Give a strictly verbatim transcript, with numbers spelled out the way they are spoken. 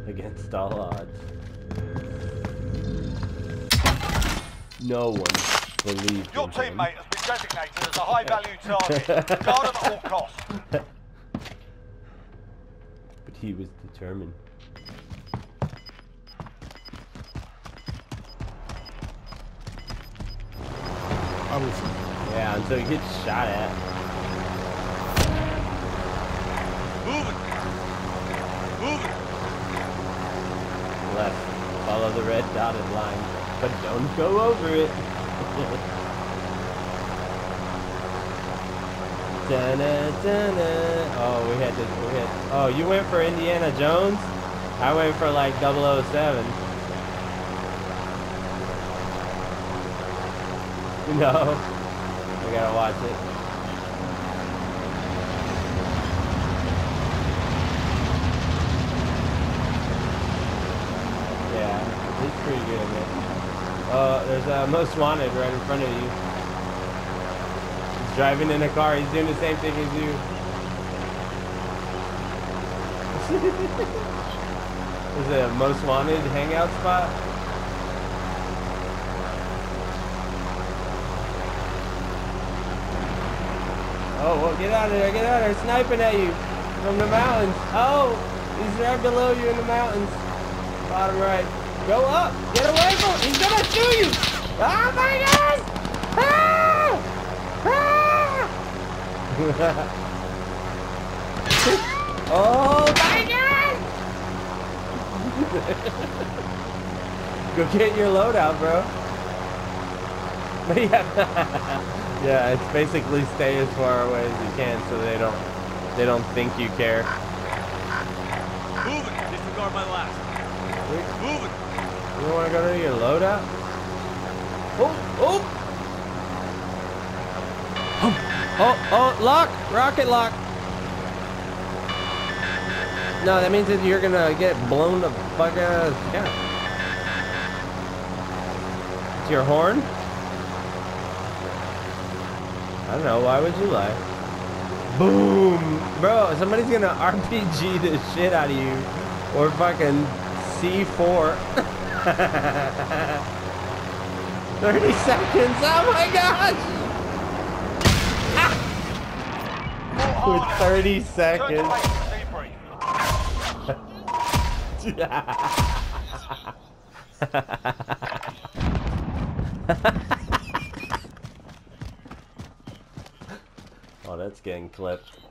against all odds. No one believed Your in teammate him. has been designated as a high-value target. Guard him at all costs. But he was determined. Yeah, until he gets shot at. Moving. Moving. Left. Follow the red dotted line, but don't go over it. Dun-na, dun-na. Oh, we had to. We had. Oh, you went for Indiana Jones? I went for like double oh seven. No, we gotta watch it. Yeah, it's pretty good, man. Oh, there's a Most Wanted right in front of you. He's driving in a car. He's doing the same thing as you. Is it a Most Wanted hangout spot? Oh, well, get out of there, get out of there, sniping at you from the mountains. Oh, he's right below you in the mountains. Bottom right. Go up, get away from him, he's gonna shoot you. Oh my God! Ah! Ah! Oh my God! Go get your loadout, bro. Yeah. Yeah, it's basically stay as far away as you can so they don't they don't think you care. Moving. Disregard my last. Moving. You don't want to go to your loadout? Oh, oh! Oh, oh, oh, lock! Rocket lock! No, that means that you're gonna get blown the fuck out of the sky. It's your horn? I don't know, why would you lie? Boom! Bro, somebody's gonna R P G the shit out of you. Or fucking C four. thirty seconds, oh my gosh! Ah! With thirty seconds. Oh, that's getting clipped.